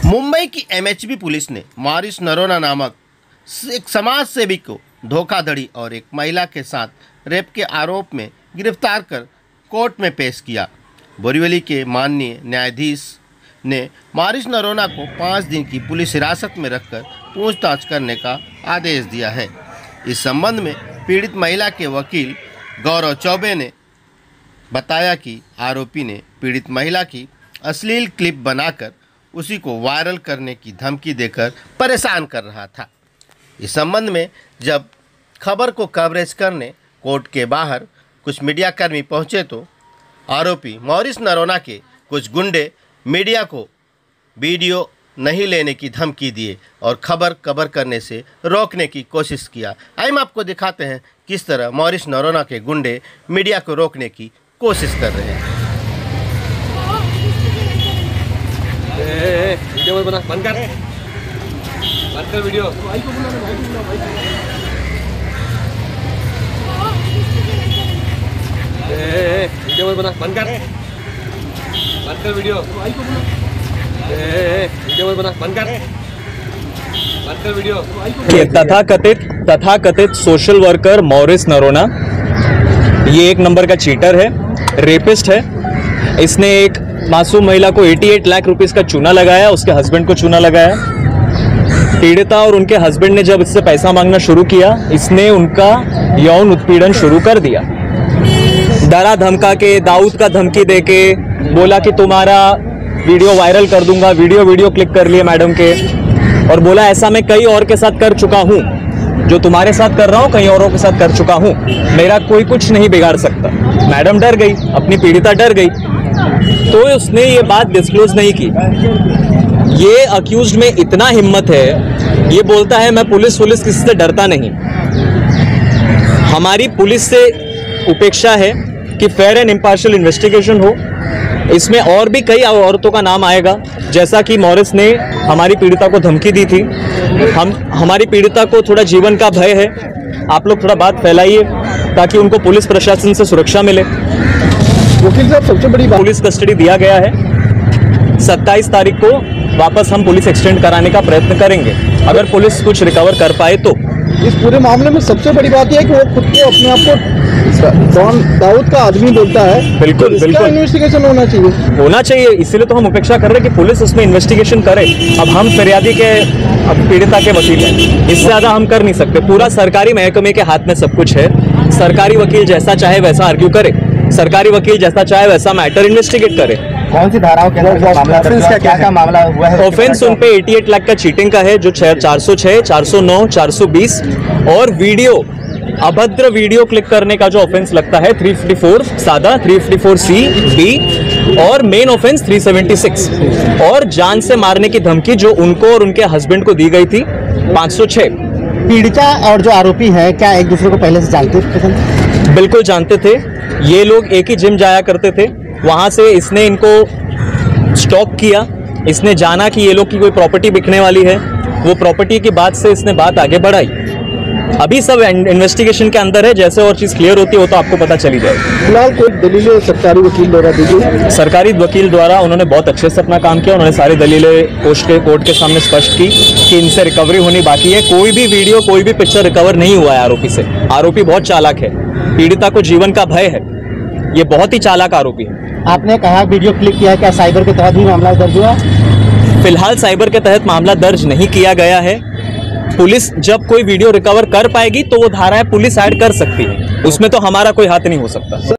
मुंबई की MHB police ने मॉरिस नरोना नामक एक समाज सेवी को धोखाधड़ी और एक महिला के साथ रेप के आरोप में गिरफ्तार कर कोर्ट में पेश किया। बोरीवली के माननीय न्यायाधीश ने मॉरिस नरोना को 5 दिन की पुलिस हिरासत में रखकर पूछताछ करने का आदेश दिया है। इस संबंध में पीड़ित महिला के वकील गौरव चौबे ने बताया कि आरोपी ने पीड़ित महिला की अश्लील क्लिप बनाकर उसी को वायरल करने की धमकी देकर परेशान कर रहा था। इस संबंध में जब खबर को कवरेज करने कोर्ट के बाहर कुछ मीडियाकर्मी पहुंचे तो आरोपी मॉरिस नरोना के कुछ गुंडे मीडिया को वीडियो नहीं लेने की धमकी दिए और खबर कवर करने से रोकने की कोशिश किया। आइए हम आपको दिखाते हैं किस तरह मॉरिस नरोना के गुंडे मीडिया को रोकने की कोशिश कर रहे हैं। वीडियो बना, बंद कर वीडियो। वीडियो बना, बंद कर वीडियो। वीडियो बना, बंद कर वीडियो। तथाकथित सोशल वर्कर मॉरिस नरोना ये 1 नंबर का चीटर है, रेपिस्ट है। इसने एक मासूम महिला को 88 लाख रुपीस का चूना लगाया, उसके हस्बैंड को चूना लगाया। पीड़िता और उनके हस्बैंड ने जब इससे पैसा मांगना शुरू किया, इसने उनका यौन उत्पीड़न शुरू कर दिया। डरा धमका के, दाऊद का धमकी देके बोला कि तुम्हारा वीडियो वायरल कर दूंगा। वीडियो क्लिक कर लिए मैडम के और बोला ऐसा मैं कई और के साथ कर चुका हूँ, जो तुम्हारे साथ कर रहा हूँ कई औरों के साथ कर चुका हूँ, मेरा कोई कुछ नहीं बिगाड़ सकता। मैडम डर गई, अपनी पीड़िता डर गई, तो उसने ये बात डिस्क्लोज नहीं की। ये अक्यूज्ड में इतना हिम्मत है, ये बोलता है मैं पुलिस किसी से डरता नहीं। हमारी पुलिस से उपेक्षा है कि फेयर एंड इम्पार्शियल इन्वेस्टिगेशन हो। इसमें और भी कई औरतों का नाम आएगा, जैसा कि मॉरिस ने हमारी पीड़िता को धमकी दी थी। हमारी पीड़िता को थोड़ा जीवन का भय है, आप लोग थोड़ा बात फैलाइए ताकि उनको पुलिस प्रशासन से सुरक्षा मिले। वकील साहब, सबसे बड़ी बात, पुलिस कस्टडी दिया गया है। 27 तारीख को वापस हम पुलिस एक्सटेंड कराने का प्रयत्न करेंगे, अगर पुलिस कुछ रिकवर कर पाए तो। इस पूरे मामले में सबसे बड़ी बात यह है कि वो खुद को अपने आप को दाऊद का आदमी बोलता है। बिल्कुल तो बिल्कुल इन्वेस्टिगेशन होना चाहिए, इसीलिए तो हम उपेक्षा कर रहे हैं कि पुलिस उसमें इन्वेस्टिगेशन करे। अब हम फिरियादी के, पीड़िता के वकील हैं, इससे ज्यादा हम कर नहीं सकते। पूरा सरकारी महकमे के हाथ में सब कुछ है। सरकारी वकील जैसा चाहे वैसा आर्ग्यू करे, सरकारी वकील जैसा चाहे वैसा मैटर इन्वेस्टिगेट करे। कौन सी धाराओं के अंदर मामला दर्ज है? क्या मामला हुआ है? ऑफेंस उन पे 88 लाख का चीटिंग का है, जो 406, 409, 420 और वीडियो, अभद्र वीडियो क्लिक करने का जो ऑफेंस लगता है 354 सादा, 354C B और मेन ऑफेंस 376 और जान से मारने की धमकी जो उनको और उनके हस्बैंड को दी गई थी 506। पीड़िता और जो आरोपी है क्या एक दूसरे को पहले से जानते थे? बिल्कुल जानते थे। ये लोग एक ही जिम जाया करते थे, वहां से इसने इनको स्टॉक किया। इसने जाना कि ये लोग की कोई प्रॉपर्टी बिकने वाली है, वो प्रॉपर्टी की बात से इसने बात आगे बढ़ाई। अभी सब इन्वेस्टिगेशन के अंदर है, जैसे और चीज क्लियर होती है वो तो आपको पता चली जाएगी। फिलहाल कोई दलीलें सरकारी वकील द्वारा दी गई? सरकारी वकील द्वारा उन्होंने बहुत अच्छे से अपना काम किया। उन्होंने सारी दलीलें कोर्ट के सामने स्पष्ट की कि इनसे रिकवरी होनी बाकी है। कोई भी वीडियो, कोई भी पिक्चर रिकवर नहीं हुआ है आरोपी से। आरोपी बहुत चालाक है, पीड़िता को जीवन का भय है, ये बहुत ही चालाक आरोपी है। आपने कहा वीडियो क्लिक किया है, क्या साइबर के तहत भी मामला दर्ज हुआ? फिलहाल साइबर के तहत मामला दर्ज नहीं किया गया है। पुलिस जब कोई वीडियो रिकवर कर पाएगी तो वो धाराएं पुलिस ऐड कर सकती है, उसमें तो हमारा कोई हाथ नहीं हो सकता।